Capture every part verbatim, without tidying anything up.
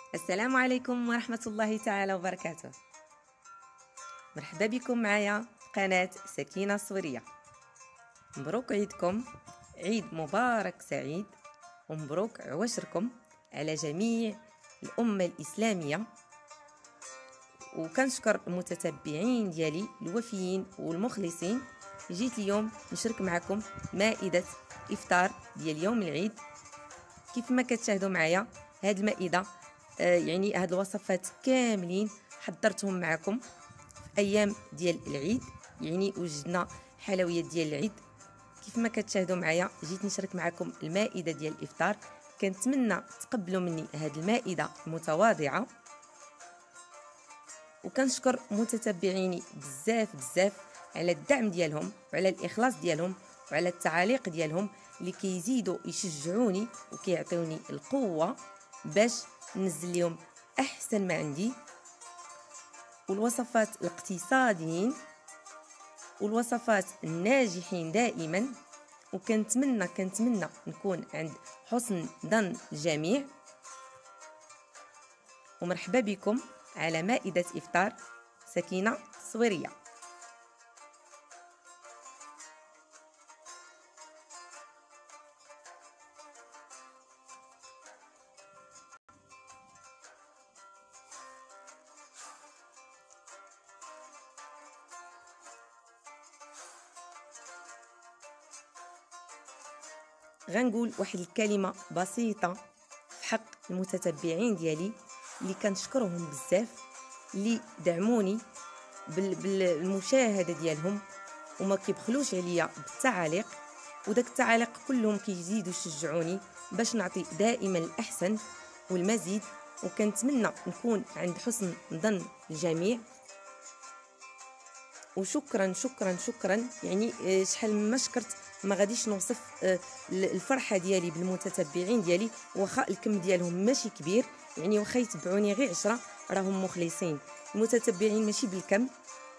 السلام عليكم ورحمة الله تعالى وبركاته. مرحبا بكم معايا قناة سكينة الصورية. مبروك عيدكم، عيد مبارك سعيد، ومبروك عواشركم على جميع الأمة الإسلامية. وكنشكر المتتبعين ديالي الوفيين والمخلصين. جيت اليوم نشارك معكم مائدة إفطار ديال يوم العيد. كيف ما كتشاهدوا معايا هاد المائدة آه يعني هاد الوصفات كاملين حضرتهم معكم في ايام ديال العيد، يعني وجدنا حلويات ديال العيد. كيف ما كتشاهدوا معايا جيت نشارك معكم المائدة ديال الافطار. كنتمنى تقبلوا مني هاد المائدة المتواضعة، وكنشكر متتبعيني بزاف بزاف على الدعم ديالهم وعلى الاخلاص ديالهم وعلى التعاليق ديالهم اللي كيزيدوا يشجعوني وكيعطيوني القوه باش ننزل لهم احسن ما عندي، والوصفات الاقتصاديين والوصفات الناجحين دائما. وكنتمنى كنتمنى نكون عند حسن ظن الجميع. ومرحبا بكم على مائدة إفطار سكينة الصورية. غنقول واحد الكلمة بسيطة في حق المتتبعين ديالي اللي كنشكرهم بزاف، اللي دعموني بالمشاهدة ديالهم وما كيبخلوش عليا بالتعاليق، وداك التعاليق كلهم كيزيدوا يشجعوني باش نعطي دائما الأحسن والمزيد. وكنتمنى نكون عند حسن ظن الجميع. وشكرا شكرا شكرا، يعني شحال ما شكرت ما غاديش نوصف الفرحه ديالي بالمتتبعين ديالي. واخا الكم ديالهم ماشي كبير، يعني واخا يتبعوني غير عشرة راهم مخلصين. المتتبعين ماشي بالكم،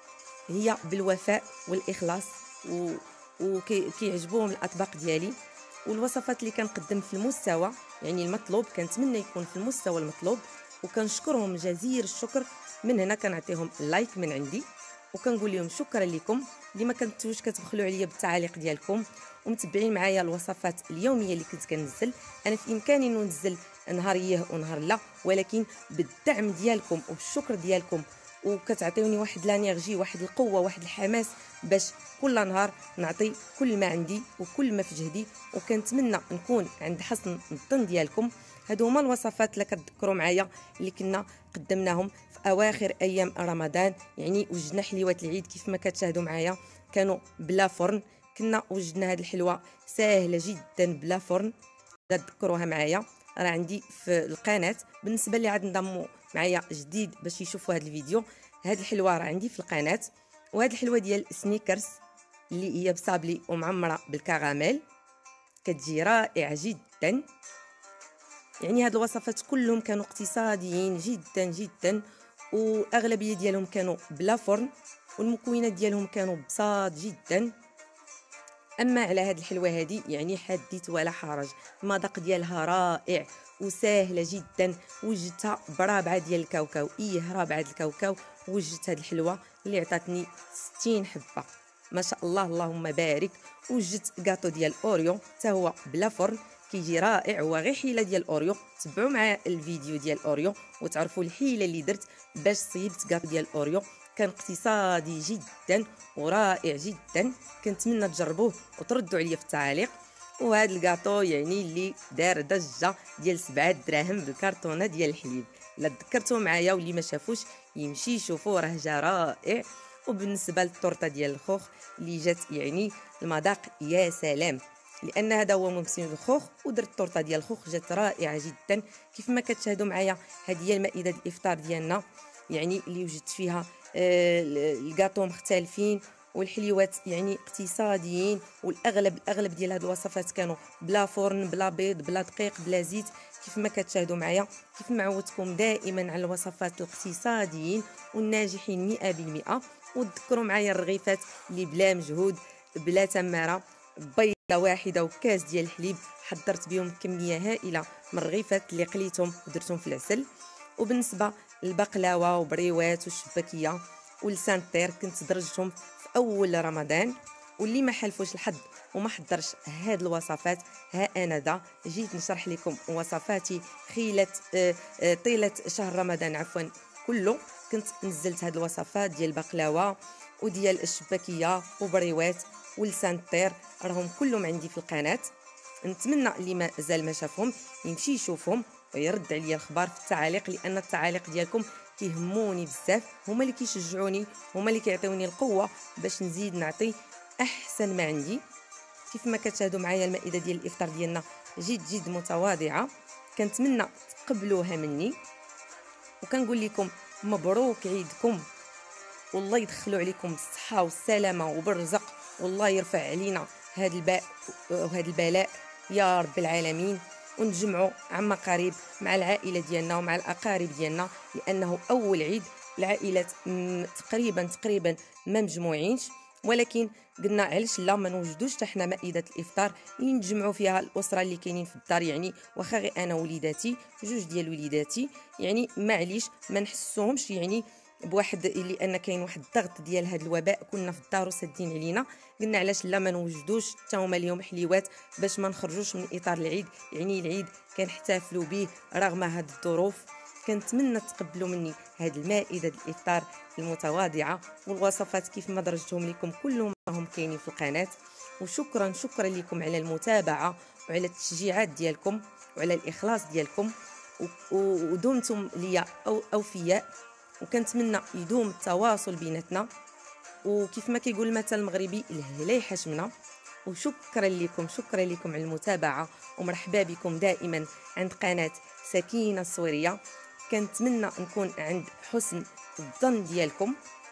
هي بالوفاء والاخلاص، و وكيعجبوهم الاطباق ديالي والوصفات اللي كنقدم في المستوى يعني المطلوب. كنتمنى يكون في المستوى المطلوب، وكنشكرهم جزير الشكر. من هنا كنعطيهم لايك من عندي، وكنقول لهم شكرا لكم اللي ما كنتوش كتبخلوا عليا بالتعاليق ديالكم ومتبعين معايا الوصفات اليوميه اللي كنت كنزل. انا في امكاني ننزل نهاريه ونهار لا، ولكن بالدعم ديالكم وبالشكر ديالكم وكتعطيوني واحد لانيرجي، واحد القوه، واحد الحماس باش كل نهار نعطي كل ما عندي وكل ما في جهدي. وكنتمنى نكون عند حسن الظن ديالكم. هادو هما الوصفات اللي كتذكروا معايا اللي كنا قدمناهم في اواخر ايام رمضان. يعني وجدنا حليوات العيد كيف ما كتشاهدوا معايا كانوا بلا فرن. كنا وجدنا هاد الحلوه ساهله جدا بلا فرن، تذكروها معايا راه عندي في القناه. بالنسبه اللي عاد انضموا معايا جديد باش يشوفوا هاد الفيديو، هاد الحلوه راه عندي في القناه. وهاد الحلوه ديال سنيكرز اللي هي بصابلي ومعمره بالكراميل كتجي رائعه جدا. يعني هاد الوصفات كلهم كانوا اقتصاديين جدا جدا، واغلبيه ديالهم كانوا بلا فرن، والمكونات ديالهم كانوا بساط جدا. اما على هاد الحلوه هادي يعني حديث ولا حرج، المذاق ديالها رائع وسهله جدا. وجدتها برابعه ديال الكاوكاو، ايه رابعه الكاوكاو. وجدت هاد الحلوه اللي عطاتني ستين حبه ما شاء الله اللهم بارك. وجدت كاطو ديال اوريو حتى هو بلا فرن كيجي رائع، هو غير حيله ديال اوريو. تبعوا معايا الفيديو ديال اوريو وتعرفوا الحيله اللي درت باش صيبت كاطو ديال اوريو. كان اقتصادي جدا ورائع جدا. كنتمنى تجربوه وتردوا عليا في التعاليق. وهذا الكاطو يعني اللي دار ضجه ديال سبعة دراهم بالكرتونه ديال الحليب. الا تذكرتوا معايا واللي ما شافوش يمشي يشوفوه، راه جا رائع. وبالنسبه للطورطه ديال الخوخ اللي جات يعني المذاق يا سلام، لان هذا هو موسم الخوخ، ودرت الطورطه ديال الخوخ جات رائعه جدا. كيف ما كتشاهدوا معايا هذه هي المائده الافطار ديالنا، يعني اللي وجدت فيها آه الكاطو مختلفين والحليوات يعني اقتصاديين. والاغلب الاغلب ديال هاد الوصفات كانوا بلا فرن بلا بيض بلا دقيق بلا زيت. كيف ما كتشاهدوا معايا كيف ما عودتكم دائما على الوصفات الاقتصاديين والناجحين مئة بالمئة. وتذكروا معايا الرغيفات اللي بلا مجهود بلا تماره، بيضه واحده وكاس ديال الحليب حضرت بهم كميه هائله من الرغيفات اللي قليتهم ودرتهم في العسل. وبالنسبه للبقلاوه وبريوات والشباكيه والسانتير كنت درجتهم في اول رمضان. واللي ما حلفوش الحظ وما حضرش هاد الوصفات، ها انا ذا جيت نشرح لكم وصفاتي خيله آه آه طيله شهر رمضان عفوا كله. كنت نزلت هاد الوصفات ديال البقلاوه وديال الشباكيه وبريوات والسانتير، راهم كلهم عندي في القناه. نتمنى اللي ما زال ما شافهم يمشي يشوفهم ويرد عليا الخبر في التعاليق، لان التعاليق ديالكم كيهموني بزاف، هما اللي كيشجعوني، هما اللي كيعطيوني القوه باش نزيد نعطي احسن ما عندي. كيف ما كتشاهدوا معايا المائده ديال الافطار ديالنا جد جد متواضعه، كنتمنى تقبلوها مني، وكنقول لكم مبروك عيدكم، والله يدخلوا عليكم بالصحه والسلامه وبالرزق، والله يرفع علينا هذا الباء وهذا البلاء يا رب العالمين، ونجمعوا عما قريب مع العائله ديالنا ومع الاقارب ديالنا، لانه اول عيد العائلات تقريبا تقريبا ما مجموعينش، ولكن قلنا علاش لا ما نوجدوش حتى حنا مائده الافطار اللي نجمعوا فيها الاسره اللي كاينين في الدار. يعني واخا غير انا وليداتي جوج ديال وليداتي، يعني معليش ما نحسوهمش يعني بواحد اللي ان كاين واحد الضغط ديال هذا الوباء، كنا في الدار وسادين علينا، قلنا علاش لا ما نوجدوش حتى هما اليوم حليوات باش ما نخرجوش من اطار العيد. يعني العيد كنحتفلوا به رغم هذه الظروف. كنتمنى تقبلوا مني هذه المائده الافطار المتواضعه، والوصفات كيف ما درجتهم لكم كلهم راهم كاينين في القناه. وشكرا شكرا لكم على المتابعه وعلى التشجيعات ديالكم وعلى الاخلاص ديالكم، ودمتم ليا أو اوفياء، وكنتمنى يدوم التواصل بيناتنا، وكيف ما كيقول المثل المغربي الهلا يحشمنا. وشكرا لكم شكرا لكم على المتابعه، ومرحبا بكم دائما عند قناه سكينه الصويريه. كنتمنى نكون عند حسن الظن ديالكم،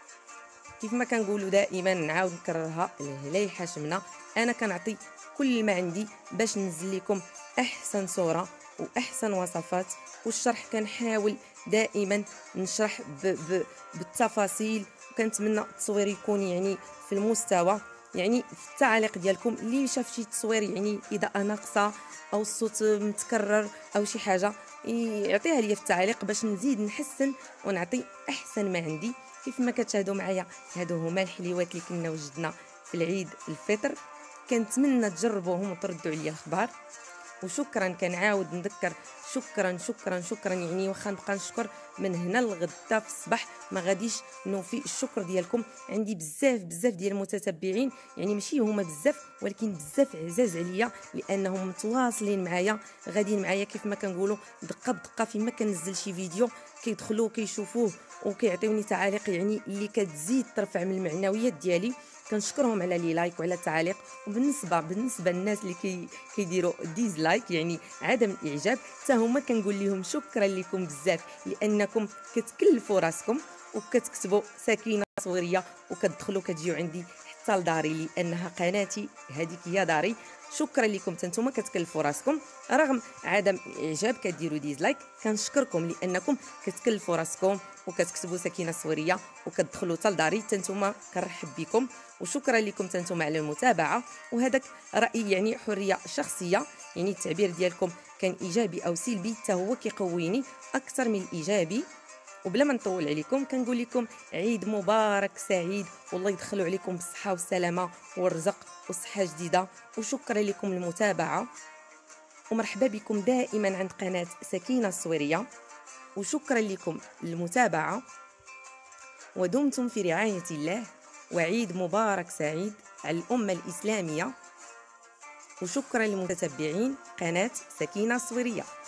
كيف ما كنقولوا دائما نعاود نكررها الهلا يحشمنا. انا كنعطي كل ما عندي باش ننزل لكم احسن صوره واحسن وصفات، والشرح كنحاول دائما نشرح ب ب بالتفاصيل، وكنتمنى التصوير يكون يعني في المستوى. يعني في التعليق ديالكم اللي شاف شي تصوير يعني اضاءه ناقصه او الصوت متكرر او شي حاجه يعطيها لي في التعليق باش نزيد نحسن ونعطي احسن ما عندي. كيف ما كتشاهدوا معايا هادو هما الحليوات اللي كنا وجدنا في العيد الفطر، كنتمنى تجربوهم وتردوا عليا الخبر. وشكرا كنعاود نذكر شكرا شكرا شكرا يعني واخا نبقى نشكر من هنا لغدا في الصباح ما غاديش نوفي الشكر ديالكم. عندي بزاف بزاف ديال المتتبعين، يعني ماشي هما بزاف ولكن بزاف عزاز عليا، لانهم متواصلين معايا غاديين معايا كيف ما كنقولوا دقه بدقه. فيما كنزل شي فيديو كيدخلوا كيشوفوه وكيعطيوني تعاليق يعني اللي كتزيد ترفع من المعنويات ديالي. كنشكرهم على لي لايك وعلى التعاليق. وبالنسبه بالنسبه للناس اللي كي كيديروا ديزلايك يعني عدم الاعجاب، حتى هما كنقول لهم شكرا لكم بزاف، لانكم كتكلفوا راسكم وكتكتبوا سكينه صويريه وكتدخلوا كتجيو عندي حتى لداري، لانها قناتي هذيك هي داري. شكرا لكم تنتوما كتكلفوا راسكم رغم عدم الاعجاب كديروا ديزلايك. كنشكركم لانكم كتكلفوا راسكم وكتكتبوا سكينه صويريه وكتدخلوا حتى لداري، تنتوما كنرحب بكم. وشكرا لكم تنتوما على المتابعه. وهذاك رايي يعني حريه شخصيه، يعني التعبير ديالكم كان ايجابي او سلبي حتى هو كيقويني اكثر من الايجابي. وبلا ما نطول عليكم كنقول لكم عيد مبارك سعيد، والله يدخلوا عليكم بالصحه والسلامه والرزق وصحه جديده. وشكرا لكم المتابعه، ومرحبا بكم دائما عند قناه سكينه الصويريه. وشكرا لكم المتابعه، ودمتم في رعايه الله، وعيد مبارك سعيد على الامه الاسلاميه. وشكرا للمتتبعين قناه سكينه الصويريه.